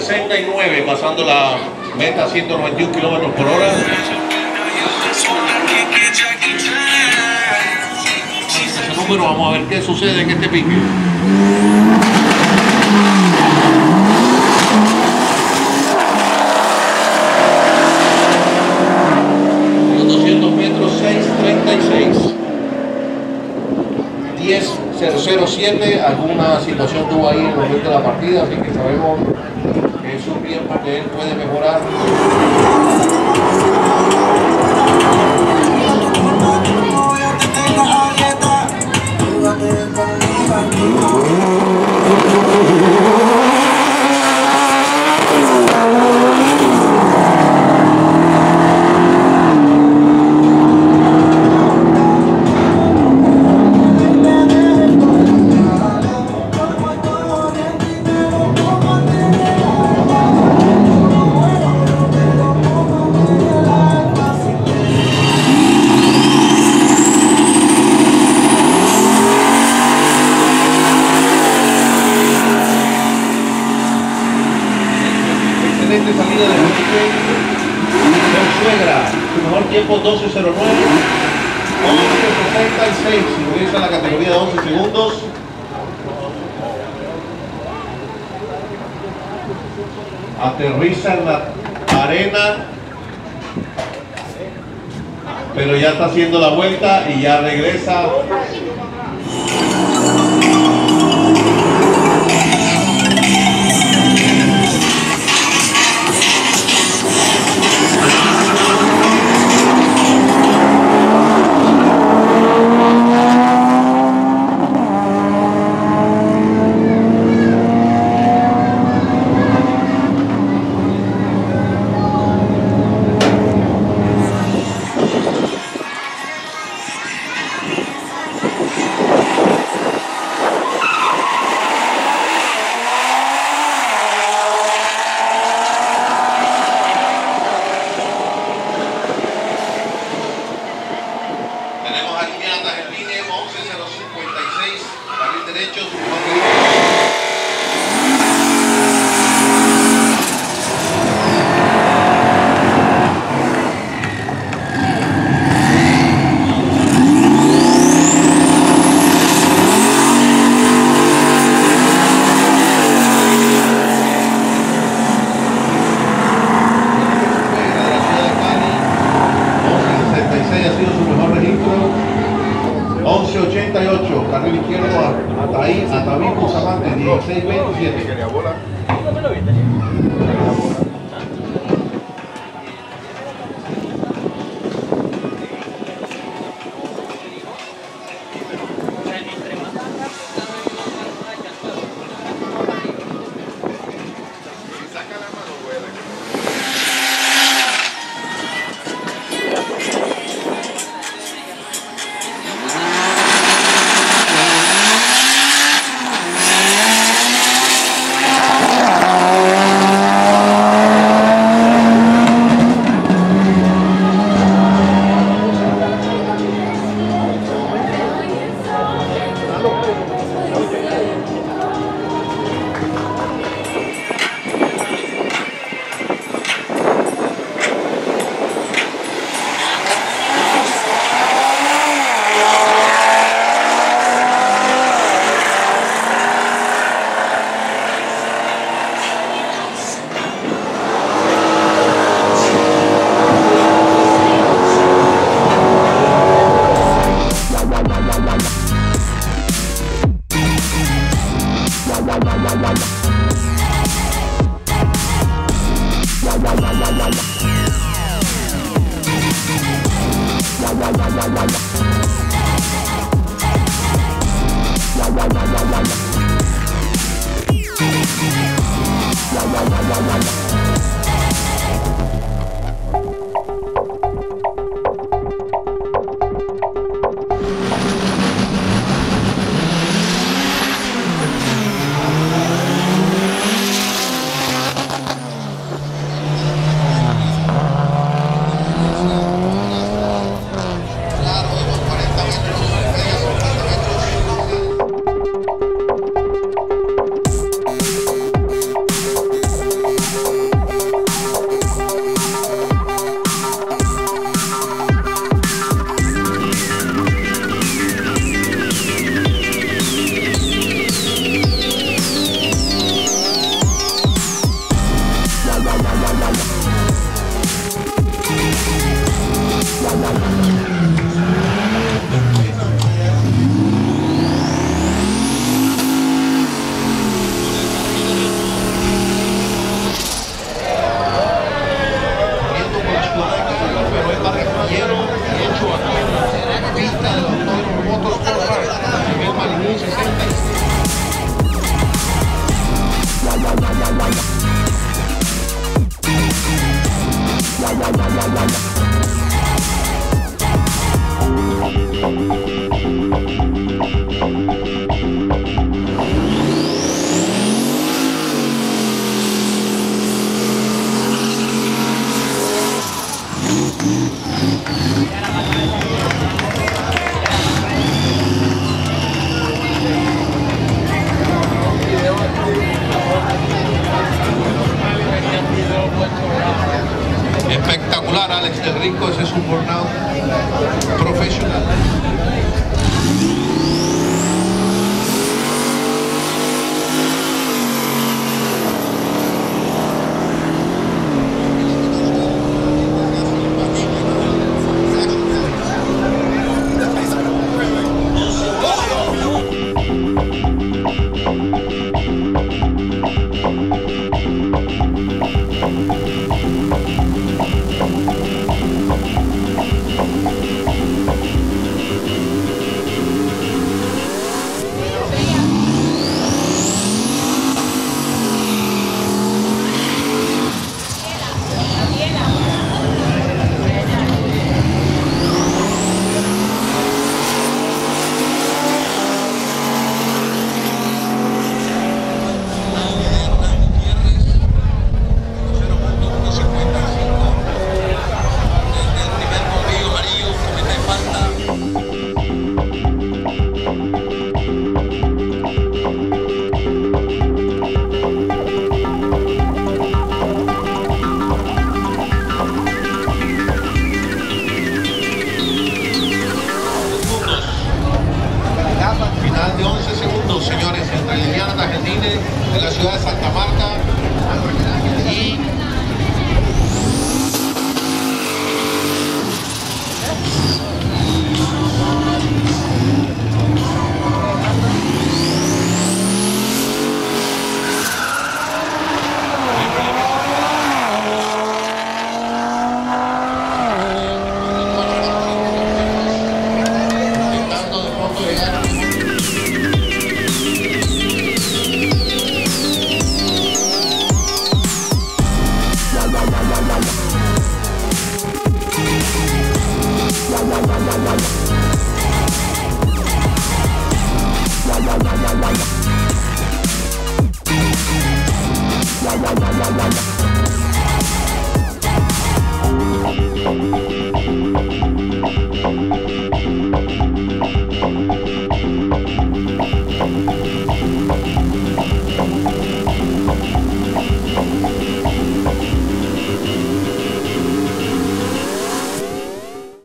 69, pasando la meta 191 kilómetros por hora. Ese número, vamos a ver qué sucede en este pique. Los 200 metros, 6:36. 10:007, alguna situación tuvo ahí en el momento de la partida, así que sabemos que es un tiempo que él puede mejorar. Salida de Felipe Consuegra, su mejor tiempo 12:09, 11:66, ingresa a la categoría de 11 segundos. Aterriza en la arena, pero ya está haciendo la vuelta y ya regresa. Carril izquierdo hasta ahí, hasta Bispo Zamante, 16:27. Espectacular, Alex del Rico, ese es un burnout profesional. Final de 11 segundos, señores, entre Liliana Argentina de la ciudad de Santa Marta y intentando de pronto llegar